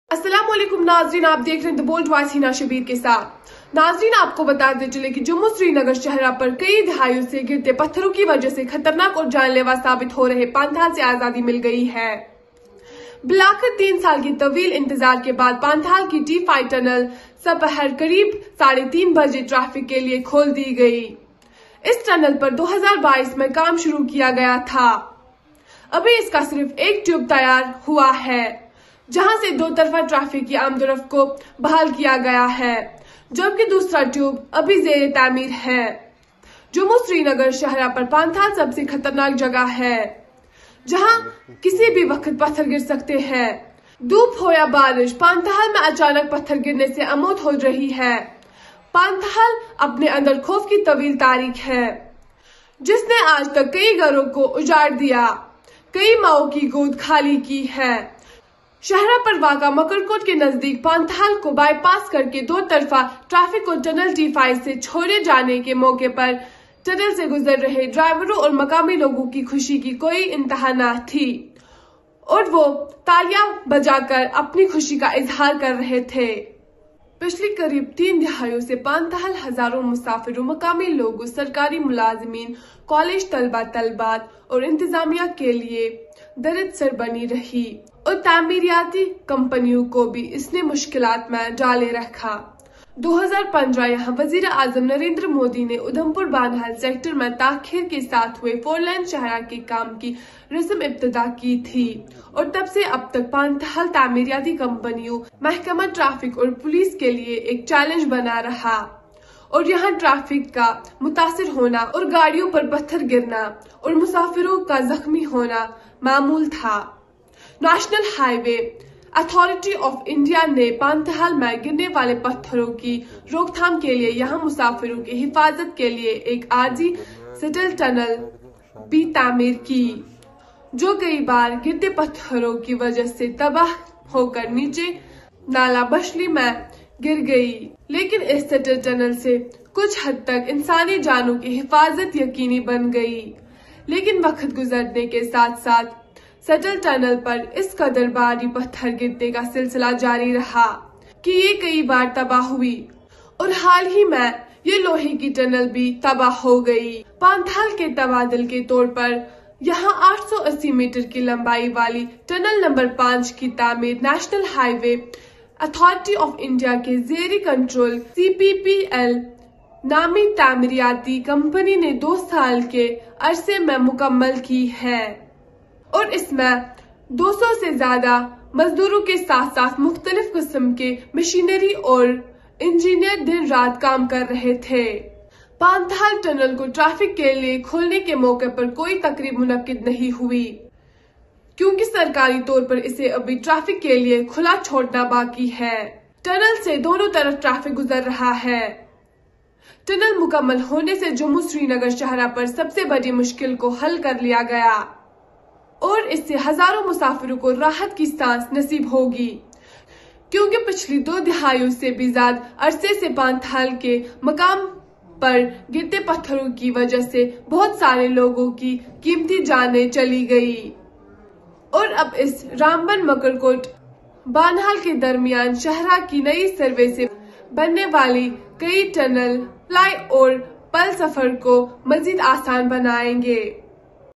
अस्सलामुअलैकुम नाजरीन, आप देख रहे हैं the bold voice Hina Shabir के साथ। नाजरीन, आपको बताते चले कि जम्मू श्रीनगर शहरा पर कई दहाइयों से गिरते पत्थरों की वजह से खतरनाक और जानलेवा साबित हो रहे पांथाल से आजादी मिल गई है। बिलाखिर 3 साल की तवील इंतजार के बाद पांथाल की T5 टनल दोपहर करीब 3:30 बजे ट्रैफिक के लिए खोल दी गई। इस टनल पर 2022 में काम शुरू किया गया था। अभी इसका सिर्फ एक ट्यूब तैयार हुआ है, जहां से 2 तरफा ट्रैफिक की आमदोरफ्त को बहाल किया गया है, जबकि दूसरा ट्यूब अभी जेर तामीर है। जम्मू श्रीनगर शहरा पर पांथाल सबसे खतरनाक जगह है, जहां किसी भी वक्त पत्थर गिर सकते हैं। धूप हो या बारिश, पांथाल में अचानक पत्थर गिरने से अमौत हो रही है। पांथाल अपने अंदर खौफ की तवील तारीख है, जिसने आज तक कई घरों को उजाड़ दिया, कई माओं की गोद खाली की है। शहरा पर वाक़ा मकरकोट के नजदीक पांथाल को बाईपास करके 2 तरफा ट्रैफिक को टनल T5 से छोड़े जाने के मौके पर टनल से गुजर रहे ड्राइवरों और मकामी लोगों की खुशी की कोई इंतहा न थी, और वो तालियां बजाकर अपनी खुशी का इजहार कर रहे थे। पिछली करीब 3 दहाइयों से पांथाल हजारों मुसाफिरों, मकामी लोगों, सरकारी मुलाजिमीन, कॉलेज तलबात और इंतजामिया के लिए दर्द सर बनी रही, और तामीरियाती कंपनियों को भी इसने मुश्किलात में डाले रखा। 2015 यहाँ वजीर आजम नरेंद्र मोदी ने उधमपुर बानहाल सेक्टर में ताखीर के साथ हुए 4 लेन शहरा के काम की रस्म इब्तिदा की थी, और तब से अब तक पांथाल तामीरियाती कंपनियों, महकमा ट्रैफिक और पुलिस के लिए एक चैलेंज बना रहा, और यहाँ ट्रैफिक का मुतासिर होना और गाड़ियों पर पत्थर गिरना और मुसाफिरों का जख्मी होना मामूल था। National Highway Authority of India ने पांथाल में गिरने वाले पत्थरों की रोकथाम के लिए यहाँ मुसाफिरों की हिफाजत के लिए एक आरजी सटल टनल भी तामीर की, जो कई बार गिरते पत्थरों की वजह से तबाह होकर नीचे नाला बशली में गिर गई। लेकिन इस सटल टनल से कुछ हद तक इंसानी जानों की हिफाजत यकीनी बन गई। लेकिन वक्त गुजरने के साथ साथ सटल टनल पर इस कदर भारी पत्थर गिरने का सिलसिला जारी रहा कि ये कई बार तबाह हुई, और हाल ही में ये लोहे की टनल भी तबाह हो गई। पांथाल के तबादल के तौर पर यहाँ 880 मीटर की लंबाई वाली टनल नंबर 5 की तामीर National Highway Authority of India के जेरी कंट्रोल CPPL नामी तामीरियाती कंपनी ने 2 साल के अरसे में मुकम्मल की है, और इसमें 200 से ज्यादा मजदूरों के साथ साथ मुख्तलिफ किस्म के मशीनरी और इंजीनियर दिन रात काम कर रहे थे। पांथाल टनल को ट्रैफिक के लिए खोलने के मौके पर कोई तकरीब मुनक्किद नहीं हुई, क्योंकि सरकारी तौर पर इसे अभी ट्रैफिक के लिए खुला छोड़ना बाकी है। टनल से दोनों तरफ ट्रैफिक गुजर रहा है। टनल मुकम्मल होने से जम्मू श्रीनगर शहरा पर सबसे बड़ी मुश्किल को हल कर लिया गया, और इससे हजारों मुसाफिरों को राहत की सांस नसीब होगी, क्योंकि पिछली 2 दहाइयों से भी ज्यादा अरसे से पांथाल के मकाम पर गिरते पत्थरों की वजह से बहुत सारे लोगों की कीमती जानें चली गई, और अब इस रामबन मकरकोट बानहाल के दरमियान शहरा की नई सर्वे से बनने वाली कई टनल, फ्लाई और पल सफर को मजीद आसान बनाएंगे।